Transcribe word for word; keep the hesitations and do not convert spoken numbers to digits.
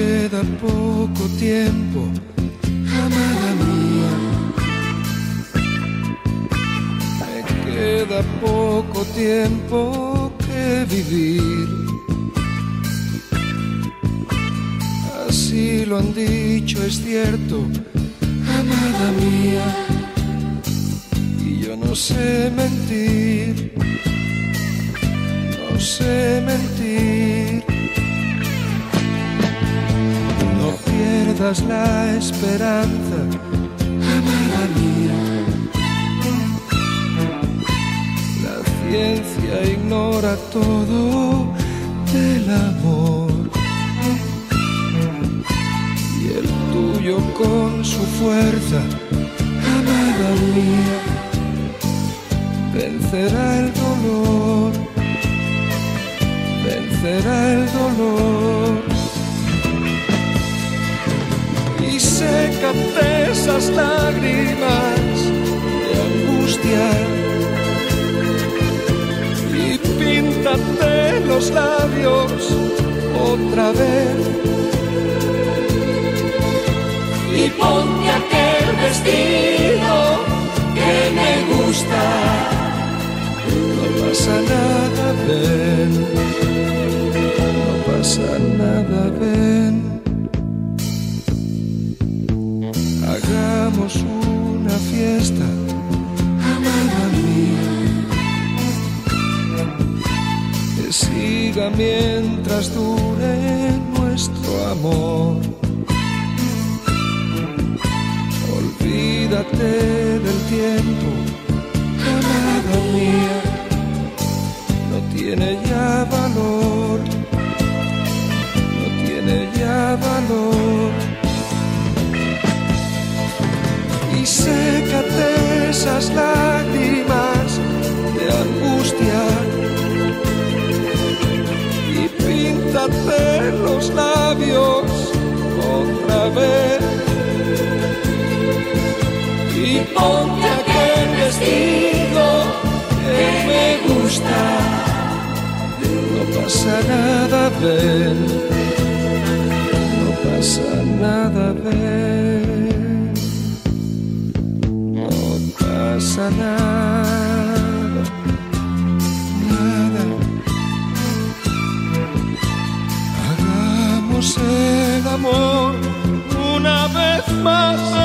queda poco tiempo, amada mía. Me queda poco tiempo que vivir. Así lo han dicho, es cierto, amada mía. Y yo no sé mentir, no sé mentir. No pierdas la esperanza, amada mía. La ciencia ignora todo del amor, y el tuyo con su fuerza, amada mía, vencerá el dolor, vencerá el dolor. Y sécate esas lágrimas de angustia y píntate los labios otra vez. Y ponte aquel vestido que me gusta. No pasa nada, ven, no pasa nada, ven. Hagamos una fiesta, amada mía, que siga mientras dure nuestro amor. Olvídate del tiempo, amada mía, no tiene ya valor, no tiene ya valor. Y sécate esas lágrimas de angustia y píntate los labios otra vez. Y ponte aquel vestido que me gusta. No pasa nada, ven, no pasa nada, ven, no pasa nada, nada. Hagamos el amor una vez más.